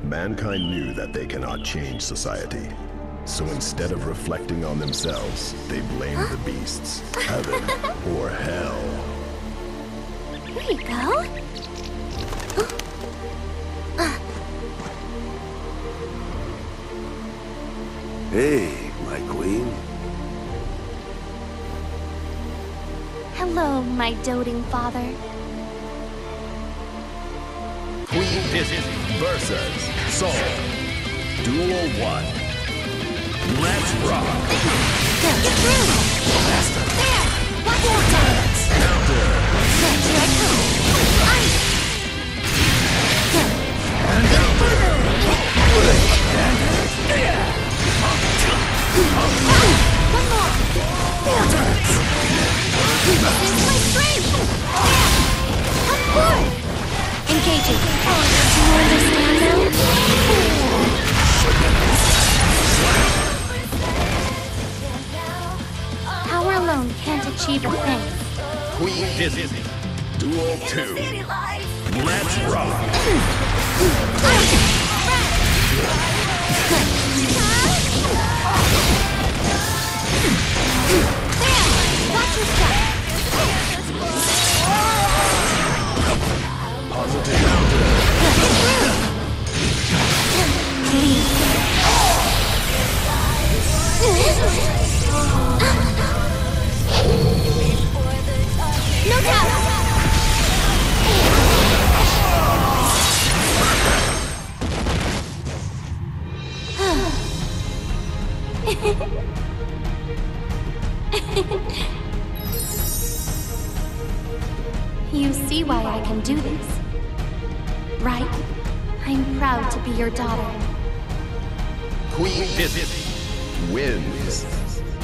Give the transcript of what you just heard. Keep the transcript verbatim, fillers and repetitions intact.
Mankind knew that they cannot change society. So instead of reflecting on themselves, they blamed the beasts, heaven or hell. Here you go. Hey, my queen. Hello, my doting father. Queen Dizzy versus Soul. Duel one. Let's rock. Get through. Faster. There. Watch your dance. Counter. Here I come. Ice. One more. Vortex. This is my strength. Yeah. Come forth. Engaging. Do you understand now? Power alone can't achieve a thing. Queen Dizzy. Duel two. Let's rock. Watch your step. Positive counter. No doubt. You see why I can do this, right? I'm proud to be your daughter. Queen Dizzy wins.